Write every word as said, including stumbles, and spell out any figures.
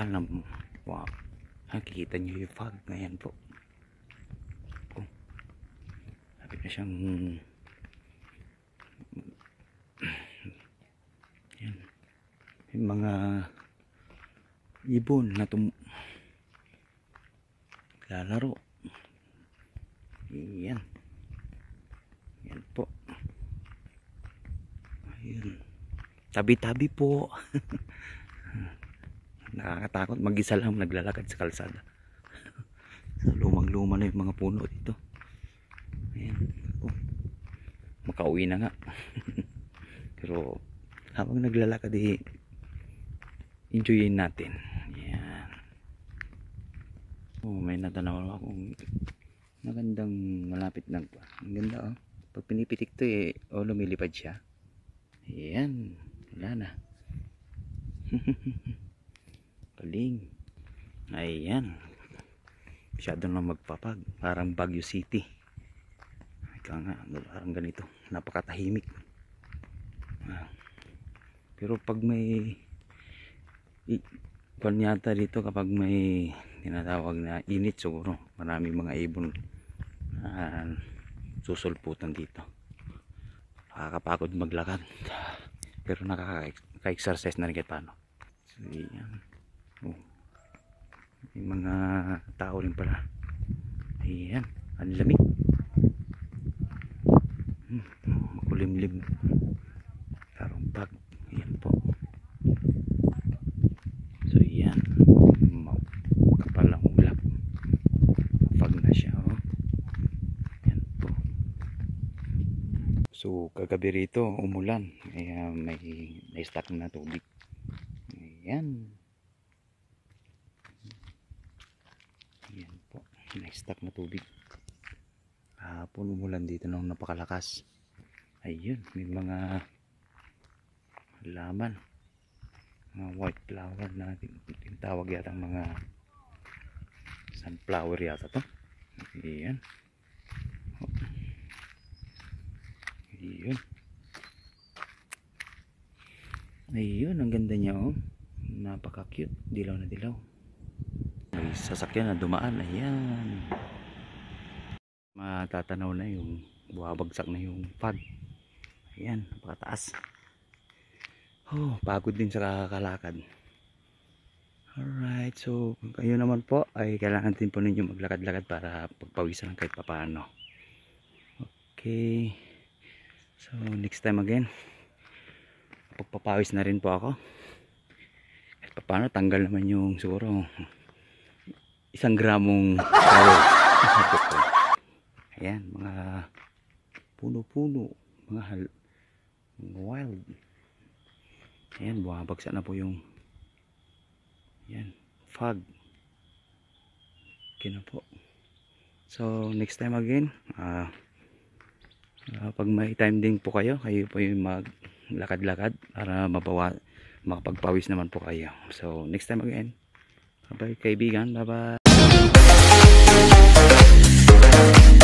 bakal na wow, nakikita nyo yung fog. Ngayon po, oh, lapit na siyang yan, yung mga ibon na tum lalaro. Yan, yan po, ayun, tabi-tabi po. Nakakatakot, mag-isa lang naglalakad sa kalsada. Lumang-luma na yung mga puno dito. Ayan, oh, makauwi na nga. Pero habang naglalakad, eh, enjoyin natin. Ayan. Oh, may natanaw akong magandang malapit lang pa. Ang ganda, oh. Pag pinipitik to, eh, oh, lumilipad siya. Ayan, wala na. Galing. Ayan, masyado na magpapag, parang Baguio City. Ika nga, parang ganito, napakatahimik. Ah. Pero pag may kwan yata dito, kapag may tinatawag na init, siguro maraming mga ibon na susulputan dito. Nakakapagod maglakad, pero nakaka-exercise na rin kahit paano. So yan, oh, may mga tao rin pala. Ayan, ang lamig, hmm, makulimlim, parang bag. Ayan po. So yan, makapalang ulap, pag na siya, oh. Ayan po. So kagabi rito umulan, kaya may na-stack na tubig. Ayan, ayan po, na-stack na tubig. Hapon umulan dito nung napakalakas. Ayun, may mga laman, mga white flower na tinatawag yata, mga sunflower yata to. Ayan, ayun, ayun, ang ganda niya, oh. Napaka cute, dilaw na dilaw. May sasakyan na dumaan. Ayan, matatanaw na yung buhabagsak na yung fog. Ayan, napakataas. Oh, pagod din sa kakakalakad. Alright, so kayo naman po ay kailangan din po ninyo maglakad-lakad para pagpawisan lang kahit papaano. Okay, so next time again, pagpapawis na rin po ako. Kahit papaano, tanggal naman yung siguro isang gramong calories. Ayan, mga puno-puno, mga, mga wild. Ayan, bumabagsak na po yung yan, fog. Okay na po. So next time again, uh, uh, pag may time din po kayo, kayo po yung maglakad-lakad para mabawa, makapagpawis naman po kayo. So next time again, bye bye kaibigan, bye bye.